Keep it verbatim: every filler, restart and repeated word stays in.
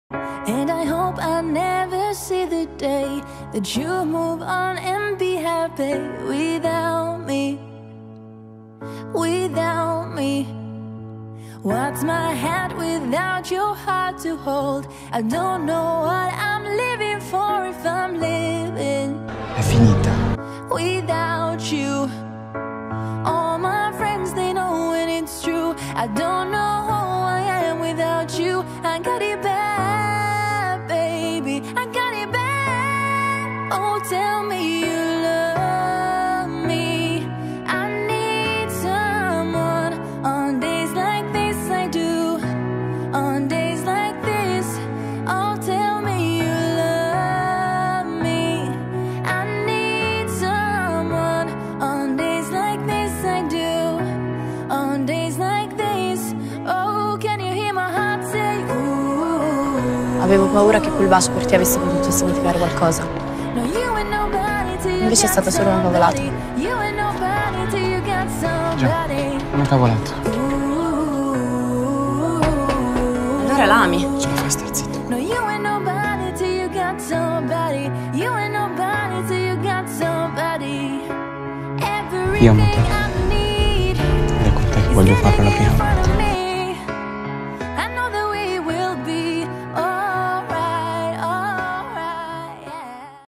And I hope I never see the day that you move on and be happy without me, without me. What's my head without your heart to hold? I don't know what I'm living for if I'm living. È finita. Without you. All my friends, they know when it's true. I don't know who I am without you. I got it bad, baby. I got it bad. Oh, tell me you love me. I need someone on days like this. I do. On days like this. Oh, tell me you love me. I need someone on days like this. I do. On days like this. Oh, can you hear my heart say ooh? Avevo paura che quel bacio per te avesse potuto significare qualcosa. No, you ain't nobody till you Invece è got stata solo una cavolata. somebody. You ain't nobody till you got Già, somebody. una cavolata. Allora l'ami. Ce la fai star zitto. No, you ain't nobody till you got somebody. You ain't nobody till you got somebody. Io amo te. Everything I need Ed è con te che voglio farlo la prima volta.